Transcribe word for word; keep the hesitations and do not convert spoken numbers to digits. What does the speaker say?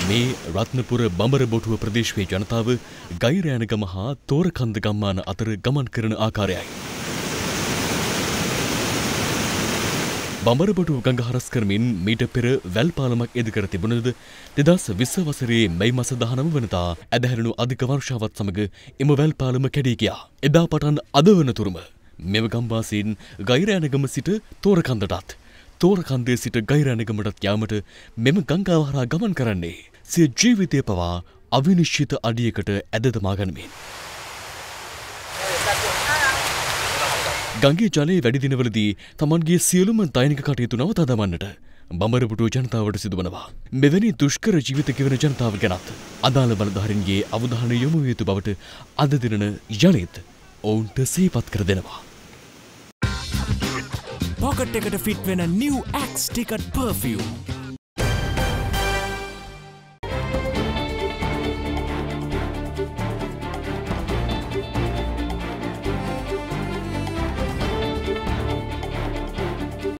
මේ රත්නපුර බඹරබොටුව ප්‍රදේශයේ ජනතාව ගෛරෑනගම හා තෝරකන්ද ගම්මාන අතර ගමන් කරන ආකාරයයි. බඹරබොටුව ගඟ හරස් කරමින් මීට පෙර වැල් පාලමක් ඉදිකර තිබුණද දෙදහස් විස්ස වසරේ මැයි මාස දහනව වනදා ඇදහැරුණු අධික වර්ෂාවත් සමග එම වැල් පාලම කැඩී ගියා. එදා පටන් අද වනතුරුම මෙම ගම්වාසීන් ගෛරෑනගම සිට තෝරකන්දටත් තෝරකන්දේ සිට ගෛරෑනගමටත් යාමට මෙම ගංගාව හරහා ගමන් කරන්නේ සිය ජීවිතය පවා අවිනිශ්චිත අඩියකට ඇද දමා ගනිමින්. ගංගේ ජලයේ වැඩි දිනවලදී තමන්ගේ සියලුම දෛනික කටයුතු නවතා දමන්නට බඹරබොටුව ජනතාවට සිදුවනවා. මෙවැනි දුෂ්කර ජීවිත ගෙවන ජනතාව ගැනත් අදාළ බලධාරීන්ගේ අවධානය යොමු විය යුතු බවට අද දිනන යලිත් ඔවුන්ට සිහිපත් කර දෙනවා. Pocket එකට ෆිට වෙන new Axe Ticket perfume